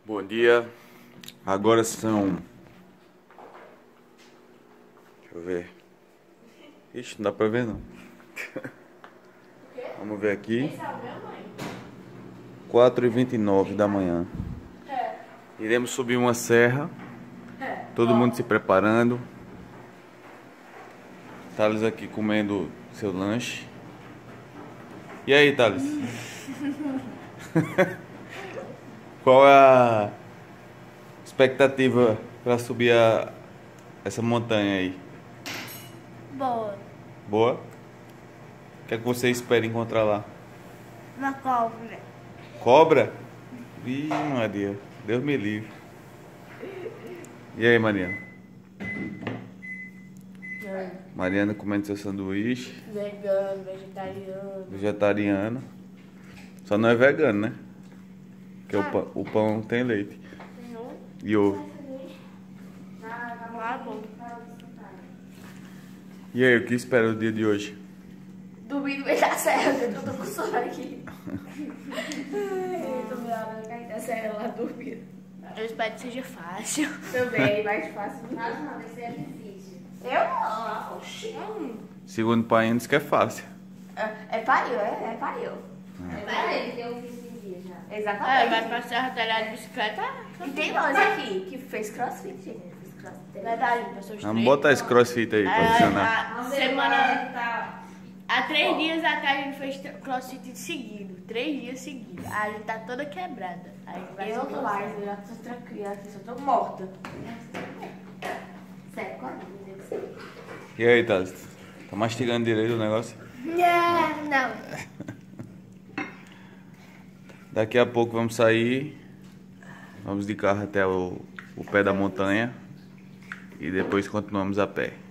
Bom dia, agora são... Deixa eu ver. Ixi, não dá pra ver não. Vamos ver aqui. 4h29 da manhã. Iremos subir uma serra. Todo mundo se preparando. Thales aqui comendo seu lanche. E aí, Thales? Qual é a expectativa para subir essa montanha aí? Boa. Boa? O que é que você espera encontrar lá? Uma cobra. Cobra? Ih, Maria, Deus me livre. E aí, Mariana? Mariana comendo seu sanduíche. Vegano, vegetariano. Vegetariana. Só não é vegano, né? Porque o pão tem leite. E ovo. Ah, bom. E aí, o que espera do dia de hoje? Dormir no meio da serra, eu tô com sono aqui. Eu tô meio hora cair da serra lá dormindo. Eu espero que seja fácil. Também, mais fácil. Mas não, vai ser difícil. Eu não, oxi. Segundo o pai, diz que é fácil. É pariu, é pariu. Para ele ter um 15 dias já. Exatamente. Vai pra serra talhar de bicicleta. E tem nós aqui que fez crossfit, gente. Fez crossfit. Verdade, pessoas. Vamos botar esse crossfit aí pra funcionar. A semana... Há 3 dias atrás a gente fez crossfit seguido. 3 dias seguidos. A gente tá toda quebrada. Aí vai Eu não tô mais, eu já tô tranquila, só tô morta. Sério, quando? E aí, Thales? Tá mastigando direito o negócio? Não. Daqui a pouco vamos sair. Vamos de carro até o pé da montanha. E depois continuamos a pé.